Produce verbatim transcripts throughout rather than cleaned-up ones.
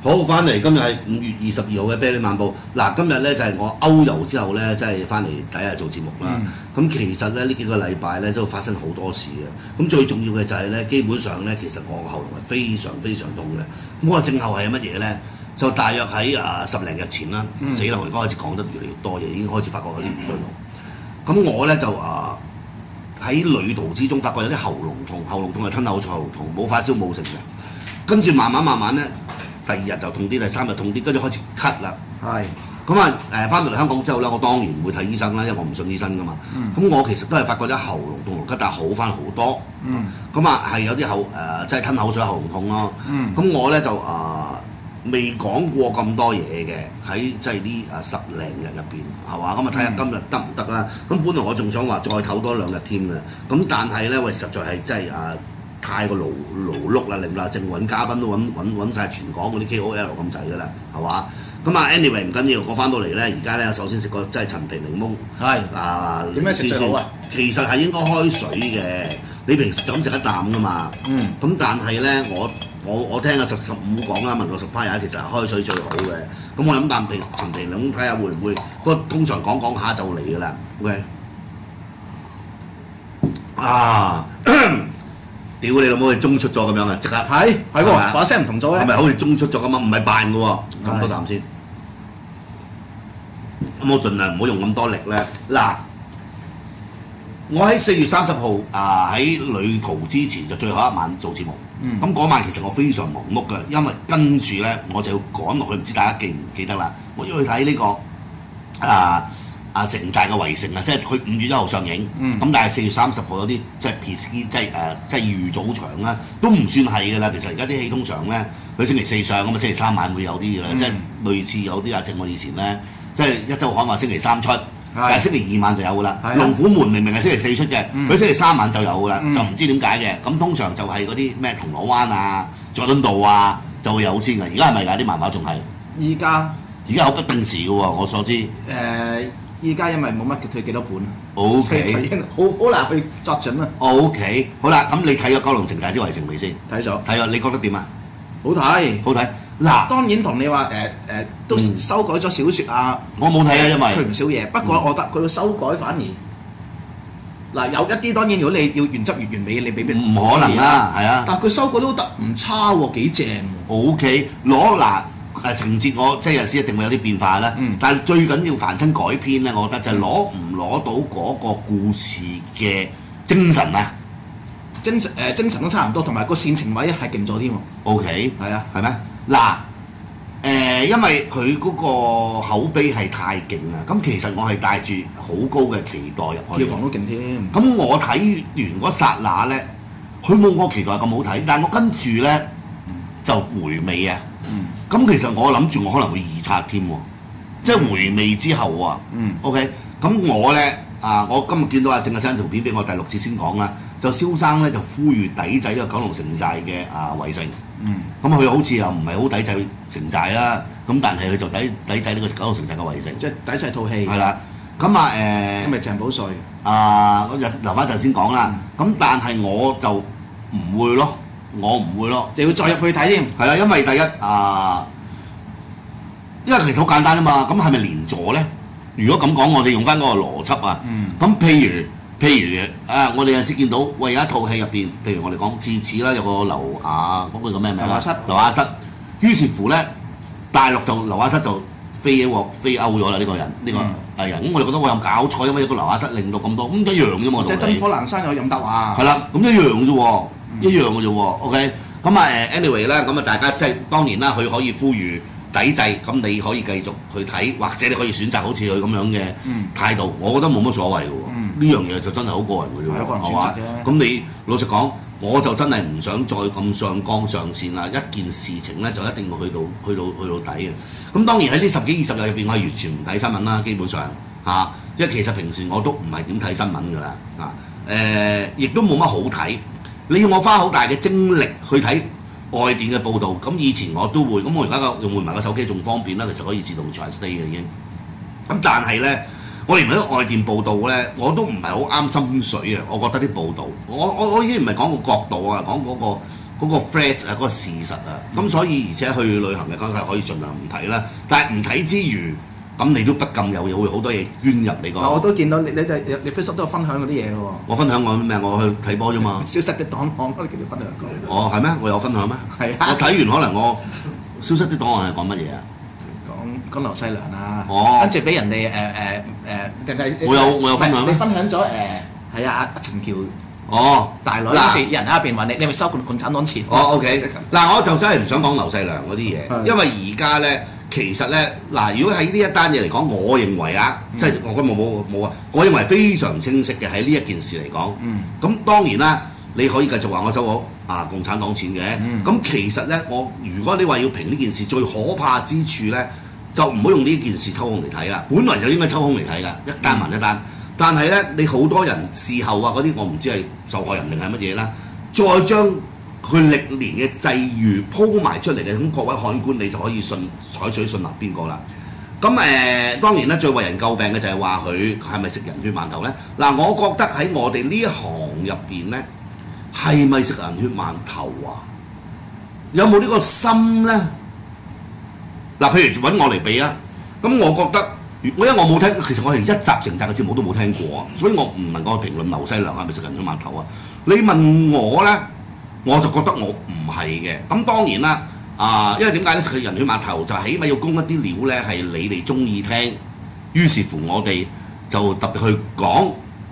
好，翻嚟今日係五月二十二號嘅啤梨漫步。嗱，今日咧就係、是、我歐遊之後咧，即係翻嚟第一日做節目啦。咁、嗯、其實咧呢幾個禮拜咧都發生好多事嘅。咁最重要嘅就係咧，基本上咧其實我個喉嚨係非常非常痛嘅。咁我個症候係乜嘢咧？就大約喺啊十零日前啦，嗯、死啦！我而家開始講得越嚟越多嘢，已經開始發覺有啲唔對路。咁我咧就啊喺旅途之中發覺有啲喉嚨痛，喉嚨痛係吞口水喉嚨痛，冇發燒冇成嘅。跟住慢慢慢慢咧。第二日就痛啲，第三日痛啲，跟住開始咳啦。係。咁啊誒，翻到嚟香港之後咧，我當然唔會睇醫生啦，因為我唔信醫生噶嘛。咁、嗯、我其實都係發覺咗喉嚨痛同咳，但係好翻好多。咁啊係有啲口誒，即係吞口水喉嚨痛咯。咁、嗯、我咧就啊未講過咁多嘢嘅，喺即係呢啊十零日入邊係嘛？咁啊睇下今日得唔得啦？咁、嗯、本來我仲想話再唞多兩日添嘅，咁但係咧喂，實在係真係啊〜太過勞勞碌啦，令啦，淨揾嘉賓都揾揾揾曬全港嗰啲 K O L 咁滯㗎啦，係嘛？咁啊 anyway 唔緊要，我翻到嚟咧，而家咧首先食個真係陳皮檸檬。係。啊，點樣食最好啊？其實係應該開水嘅，你平時就咁食一啖㗎嘛。嗯。咁但係咧，我我我聽阿十十五講啦，文學十派人其實係開水最好嘅。咁我諗啖皮陳皮檸檬睇下會唔會，不過通常講講下就嚟㗎啦。OK。啊！屌你老母，係中出咗咁樣啊！即刻係係喎，把聲唔同咗咧。係咪好似中出咗咁啊？唔係扮嘅喎。咁多啖先。咁我盡量唔好用咁多力咧。嗱，我喺四月三十號啊喺旅途之前就最後一晚做節目。咁嗰、嗯、晚其實我非常忙碌嘅，因為跟住咧我就要趕落去，唔知大家記唔記得啦？我要去睇呢、這個啊。啊城寨嘅圍城啊，即係佢五月一號上映，咁、嗯、但係四月三十號有啲即係 P S K 即係誒即係預早場啦，都唔算係㗎啦。其實而家啲戲通常咧，佢星期四上咁啊，星期三晚會有啲㗎啦，嗯、即係類似有啲阿正我以前咧，即係一週刊話星期三出，但係星期二晚就有㗎啦。的龍虎門明明係星期四出嘅，佢、嗯、星期三晚就有㗎啦，嗯、就唔知點解嘅。咁通常就係嗰啲咩銅鑼灣啊、佐敦道啊就會有先㗎。而家係咪㗎？啲漫畫仲係？依家而家好不定時㗎喎，我所知。誒、呃。依家因為冇乜退幾多本 ，O K， 好好難去作準啊。O K， 好啦，咁你睇咗《九龍城寨之圍城》未先？睇咗，睇咗，你覺得點啊？好睇，好睇。嗱，當然同你話誒誒都修改咗小説啊。我冇睇啊，因為佢唔少嘢。不過我覺得佢嘅修改反而嗱有一啲當然，如果你要原汁原味，你未必唔可能啦，係啊。但係佢修改都得唔差喎，幾正喎。O K， 攞嗱。誒情節我即係有時一定會有啲變化啦，嗯、但係最緊要凡親改編咧，我覺得就係攞唔攞到嗰個故事嘅精神啊，精神誒、呃、精神都差唔多，同埋個煽情位係勁咗添喎。O K，係啊，係咩？嗱誒、呃，因為佢嗰個口碑係太勁啊，咁其實我係帶住好高嘅期待入去，票房都勁添。咁我睇完嗰剎那咧，佢冇我期待咁好睇，但係我跟住咧就回味啊。咁、嗯、其實我諗住我可能會二刷添喎，即係回味之後啊。嗯。OK，咁我咧啊，我今日見到阿鄭阿生條片俾我第六次先講啦，就蕭生咧就呼籲抵制呢個九龍城寨嘅啊圍城。嗯。咁佢好似又唔係好抵制城寨啦，咁但係佢就抵抵制呢個九龍城寨嘅圍城。即係抵制套戲。係啦。咁啊誒。咁咪鄭保瑞。啊，咁就留翻陣先講啦。咁、嗯、但係我就唔會咯。我唔會咯，就要再入去睇添。係啊，因為第一啊，因為其實好簡單啊嘛。咁係咪連坐咧？如果咁講，我哋用翻嗰個邏輯啊。咁、嗯、譬如譬如啊，我哋有時見到喂有一套戲入邊，譬如我哋講智齒啦，有個劉亞嗰個叫咩名啊？劉亞瑟。劉亞瑟。於是乎咧，大陸就劉亞瑟就飛喎飛歐咗啦。呢、呢個人呢、呢個藝人，咁、嗯、我哋覺得我有搞錯，因為一個劉亞瑟令到咁多，咁一樣啫嘛。即係燈火闌珊有任達華。係啦，咁一樣啫喎。一樣嘅啫喎 ，OK，咁啊誒 anyway 啦，咁啊大家即係當然啦，佢可以呼籲抵制，咁你可以繼續去睇，或者你可以選擇好似佢咁樣嘅態度，我覺得冇乜所謂嘅喎。呢樣嘢就真係好個人嘅啫喎，係嘛？咁你老實講，我就真係唔想再咁上綱上線啦。一件事情咧就一定要去到去到去到底嘅。咁當然喺呢十幾二十日入邊，我係完全唔睇新聞啦，基本上嚇、啊，因為其實平時我都唔係點睇新聞㗎啦，啊誒，亦、呃、都冇乜好睇。你要我花好大嘅精力去睇外電嘅報導，咁以前我都會，咁我而家個用換埋個手機仲方便啦，其實可以自動 translate 嘅已經。咁但係咧，我連喺外電報導咧，我都唔係好啱心水啊！我覺得啲報導，我我我已經唔係講個角度啊，講嗰個嗰個 fact 啊，嗰個事實啊，咁所以而且去旅行嘅梗係可以盡量唔睇啦，但係唔睇之餘，咁你都不禁又有會好多嘢捐入你個。 我都見到你你就你 Facebook 都有分享嗰啲嘢嘅喎。 我分享我咩？我去睇波啫嘛。 消失的檔案，我哋叫你分享過。 哦，係咩？我有分享咩？ 係啊。 我睇完可能我消失的檔案係講乜嘢啊？ 講講劉細良啊。 哦。 跟住俾人哋誒誒誒，定係我有我有分享。 你分享咗誒係啊阿阿陳橋。 哦， 大女，跟住有人喺入邊話你，你咪收共共產黨錢。 哦 ，OK， 嗱，我就真係唔想講劉細良嗰啲嘢，因為而家咧，其實咧，嗱，如果喺呢一單嘢嚟講，我認為啊，嗯、即係我今日冇冇啊，我認為非常清晰嘅喺呢一件事嚟講。嗯。咁當然啦，你可以繼續話我收咗啊共產黨錢嘅，咁、嗯、其實咧，我如果你話要評呢件事最可怕之處咧，就唔好用呢件事抽空嚟睇啦，本來就應該抽空嚟睇㗎，一單還一單。嗯但係咧，你好多人事後啊嗰啲，我唔知係受害人定係乜嘢啦，再將佢歷年嘅際遇鋪埋出嚟嘅，咁各位看官你就可以信採取信納邊個啦。咁誒、呃、當然啦，最為人詬病嘅就係話佢係咪食人血饅頭咧？嗱，我覺得喺我哋呢一行入邊咧，係咪食人血饅頭啊？有冇呢個心咧？嗱，譬如揾我嚟比啊，咁我覺得。我因為我冇聽，其實我係一集成集嘅節目都冇聽過啊，所以我唔能夠評論劉細良係咪食人血饅頭啊。你問我咧，我就覺得我唔係嘅。咁當然啦，啊、呃，因為點解咧食人血饅頭就起碼要供一啲料咧係你哋中意聽，於是乎我哋就特別去講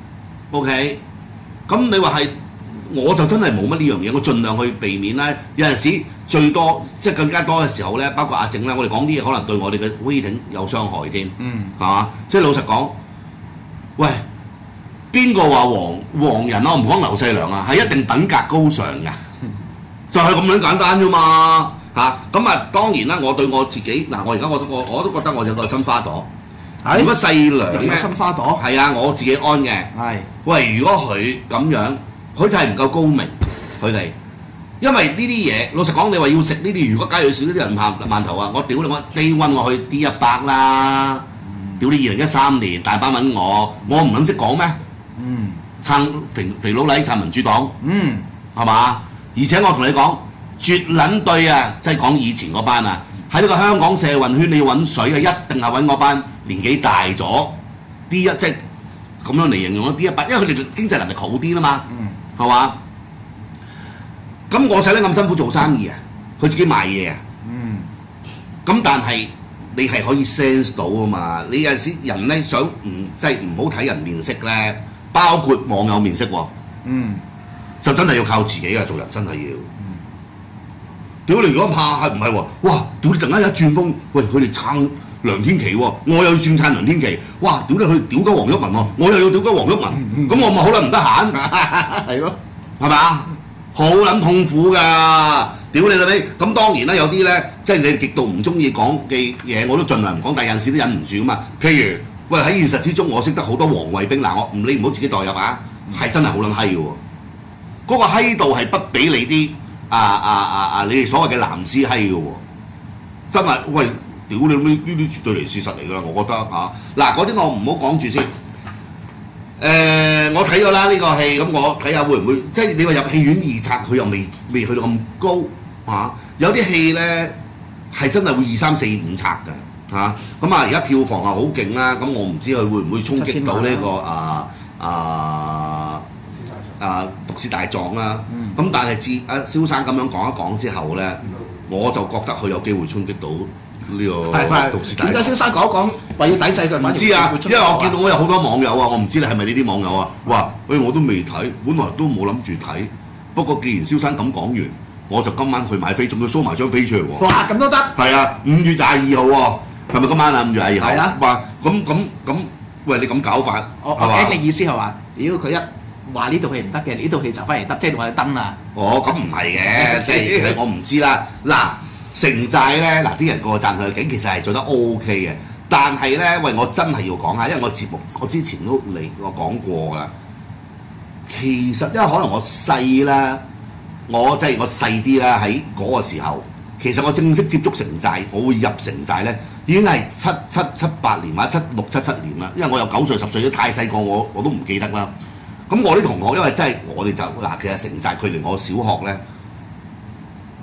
，OK。咁你話係，我就真係冇乜呢樣嘢，我盡量去避免啦。有陣時。最多即係更加多嘅時候咧，包括阿靜啦，我哋講啲嘢可能對我哋嘅 rating 有傷害添，嗯，係嘛？即係老實講，喂，邊個話黃黃人啊？我唔講劉細良啊，係一定等格高尚㗎，嗯、就係咁樣簡單啫嘛，嚇咁啊！當然啦，我對我自己嗱，我而家我我我都覺得我有個新花朵。是如果細良有新花朵， 係啊，我自己安嘅。係。喂，如果佢咁樣，佢就係唔夠高明，佢哋。因為呢啲嘢，老實講，你話要食呢啲，如果假如少呢啲人饅饅頭啊，我屌你我 day one 我去 D 一百啦，嗯、屌你二零一三年大班揾我，我唔撚識講咩？嗯，撐肥肥佬黎撐民主黨，嗯，係嘛？而且我同你講，絕撚對啊，即係講以前嗰班啊，喺呢個香港社運圈你要揾水啊，一定係揾嗰班年紀大咗 D 一，即係咁樣嚟形容咯 D 一百，因為佢哋經濟能力好啲啦嘛，係嘛、嗯？咁我使得咁辛苦做生意啊，佢自己賣嘢啊，嗯，咁但係你係可以 sense 到啊嘛，你有陣時人咧想唔即係唔好睇人面色咧，包括網友面色喎，嗯，就真係要靠自己啊，做人真係要，嗯，屌你如果怕係唔係喎？哇！屌你突然間一轉風，喂佢哋撐梁天琦喎，我又要轉撐梁天琦，哇！屌你佢屌鳩黃毓民喎，我又要屌鳩黃毓民，咁、嗯、我咪好撚唔得閒，係咯，係咪啊？好撚痛苦㗎，屌你老味！咁當然啦，有啲咧，即係你極度唔中意講嘅嘢，我都盡量唔講，但係有陣時都忍唔住㗎嘛。譬如，喂喺現實之中，我識得好多黃衛兵，嗱我唔你唔好自己代入啊，係真係好撚閪嘅喎。嗰、嗰個閪度係不比你啲啊啊啊啊你哋所謂嘅藍絲閪嘅喎，真係喂屌你老味，呢啲絕對係事實嚟㗎，我覺得嚇。嗱嗰啲我唔好講住先。誒、呃，我睇咗啦呢個戲，咁我睇下會唔會，即係你話入戲院二刷，佢又未未去到咁高嚇、啊。有啲戲咧係真係會二三四五刷㗎嚇。咁啊，而家票房啊好勁啦，咁我唔知佢會唔會衝擊到呢、呢個啊啊啊毒舌大狀啦。咁、嗯、但係自阿蕭生咁樣講一講之後咧，我就覺得佢有機會衝擊到。呢個毒舌大狀點解蕭生講一講話要抵制佢？唔知啊，因為我見到我有好多網友啊，我唔知你係咪呢啲網友啊，話誒我都未睇，本來都冇諗住睇，不過既然蕭生咁講完，我就今晚去買飛，仲要 show 埋張飛出嚟喎。哇，咁都得？係啊，五月廿二號喎，係咪今晚啊？五月廿二號。係啊。話咁咁咁，喂你咁搞法， 我我驚你意思係話，屌佢一話呢套戲唔得嘅，呢套戲就翻嚟得，即係話你登啊。 哦，咁唔係嘅，即係其實我唔知啦。嗱。城寨咧，嗱啲人個個讚佢嘅景，其實係做得 O K 嘅。但係咧，喂，我真係要講下，因為我節目我之前都嚟我講過㗎。其實因為可能我細啦，我即係我細啲啦，喺嗰個時候，其實我正式接觸城寨，我會入城寨咧，已經係七七七八年或者七六七七年啦。因為我有九歲十歲都太細個，我我都唔記得啦。咁我啲同學因為真係我哋就嗱，其實城寨距離我小學咧。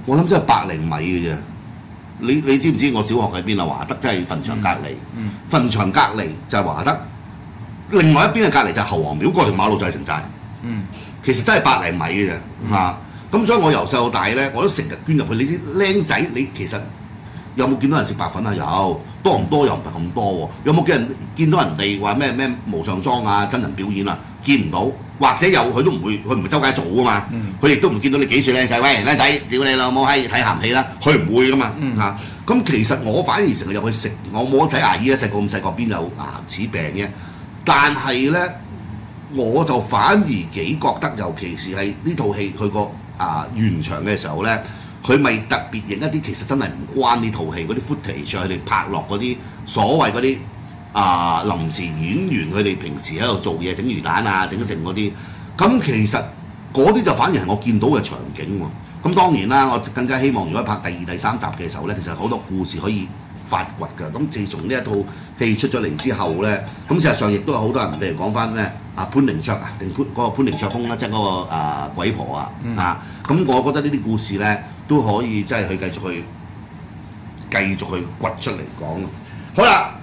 我諗真係百零米嘅啫。你你知唔知我小學喺邊啊？華德真係墳場隔離， 嗯墳場隔離就係華德，另外一邊嘅隔離就係侯王廟，過條馬路就係城寨。 嗯， 其實真係百零米嘅啫嚇。咁、所以我由細到大咧，我都成日捐入去。你知僆仔，你其實有冇見到人食白粉啊？有，多唔多又唔係咁多喎。有冇見人見到人哋話咩咩無上裝啊、真人表演啊？見唔到，或者有佢都唔會，佢唔係周街做噶嘛。佢亦都唔見到你幾歲僆仔，喂僆仔，屌你老母閪睇鹹戲啦，佢唔會噶嘛嚇。咁、其實我反而成日入去食，我冇得睇牙醫咧，細個咁細個邊有牙齒病嘅。但係咧，我就反而幾覺得，尤其是係呢套戲佢個啊完場嘅時候咧，佢咪特別影一啲其實真係唔關呢套戲嗰啲 footage，佢哋拍落嗰啲所謂嗰啲啊臨時演員，佢哋平時喺度做嘢整魚蛋啊、整成嗰啲，咁其實嗰啲就反而係我見到嘅場景喎。咁當然啦，我更加希望如果拍第二、第三集嘅時候咧，其實好多故事可以發掘㗎。咁自從呢一套戲出咗嚟之後咧，咁事實上亦都有好多人譬如講翻咩啊潘寧卓啊，定潘嗰個潘寧卓峰啦，即係嗰個啊鬼婆啊、嗯、啊，咁我覺得呢啲故事咧都可以即係去繼續去繼續去掘出嚟講。好啦。